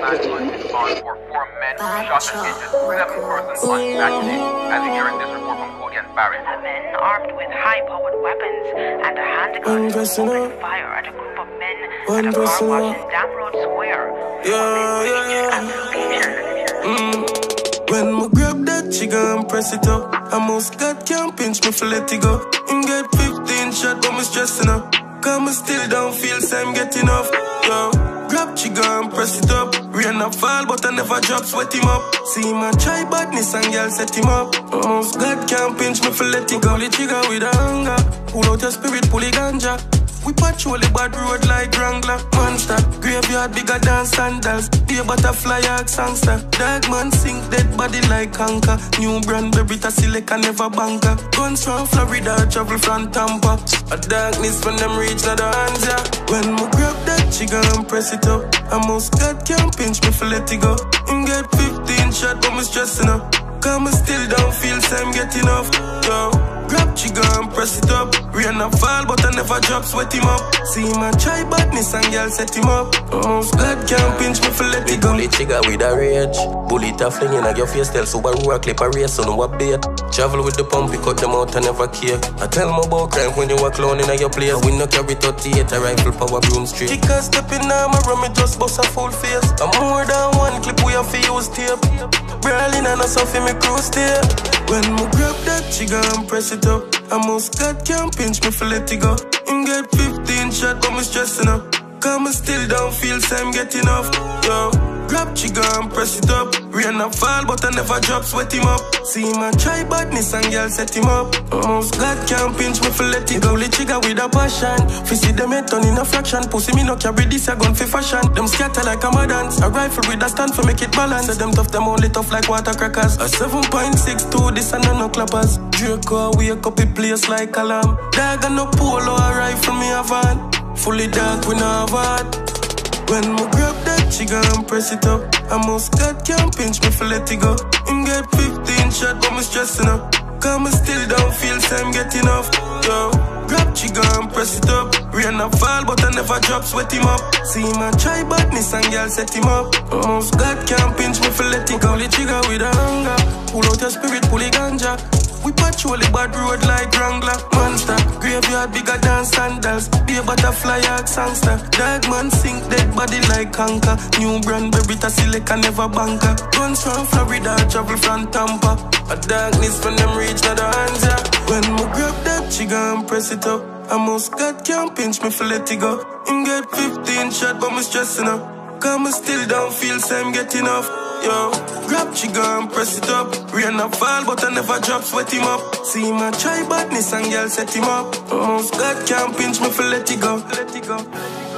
was on for 4 men who shot and injured 7 persons on Saturday, as you hear in this report from Cody and Barrett. Men armed with high-powered weapons and a handgun opened fire at a group of men at a car wash in Dam Road Square. When I grab that, she gon' press it up. I must God can't pinch me for let it go. Him get 15 shot, but me stressing up. Cause me still don't feel same getting off. Yo, grab she gon' press it up. Rain a fall, but I never drop, sweat him up. See him a try badness and girl set him up. Almost God can't pinch me for let it go. Pull the trigger with a hunger. Pull out your spirit, pull the ganja. We patrol the bad road like Wrangler. Monster, graveyard bigger than sandals. Be a butterfly like songster. Dog man sink dead body like anchor. New brand baby ta select and never banker. Guns from Florida, travel from Tampa. A darkness when them reach na the hands, yeah. When me grab that, she gon' press it up. I must God can't pinch me for let it go. Him get 15 shot, but me stressing up. Cause me still don't feel same getting off. Yo, grab she gon' press it up. Rain a fall, but I never drop, sweat him up. See him a try badness and girl set him up. Almost God can't pinch me for let it go. Pull it trigger with a rage. Bullet a flinging at your face, tell Subaru a clip a race, so no a bait. Travel with the pump, pick cut them out and never care. I tell them about crime when you walk alone in your place. We no carry 38, a rifle power broom straight. Kick a step in now, my rum, it just bust a full face. I'm more than one clip, we have to use tape. Brawling and a softy me cruise there. When me grab that, she gon' press it up. I must God can't pinch me for let it go. Him get 15 shot, but me stressing up. Cause me still don't feel same getting off. Yo, grab she gon' press it up. Rain a fall, but I never drop, sweat him up. See him a try badness and girl set him up. Almost God can't pinch me for let it go. Pull the trigger with a passion. Fi see them head turn in a fraction. Pussy me no carry this a gun for fashion. Them scatter like a dance. A rifle with a stand for make it balance. Say them tough, them only tough like water crackers. A 7.62, this and no clappers. Draco wake up a place like alarm. Dog and no polo, a rifle me a van. Fully dark, we no have heart. When me grab that, she gon' press it up. I must God can't pinch me for let it go. Him get 15 shot, but me stressing up. Cause me still don't feel same getting off. Yo, grab she gon' press it up. Rain a fall, but I never drop, sweat him up. See him a try badness and girl set him up. Almost God can't pinch me for let it go. Pull the trigger with a hunger. Pull out your spirit, pull the ganja. We patrol the bad road like Wrangler. Monster, graveyard bigger than sandals. Be a butterfly like songster. Dog man sink dead body like anchor. New brand baby ta select and never banker. Guns from Florida, travel from Tampa. A darkness when them reach na the hands, yeah. When me grab that, she gon' press it up. I must God can't pinch me for let it go. Him get 15 shot, but me stressing up. Cause me still don't feel same getting off. Yo, grab she gon' press it up. Rain a fall, but I never drop, sweat him up. See him a try badness and girl set him up. Almost God can't pinch me for let it go. Let it go.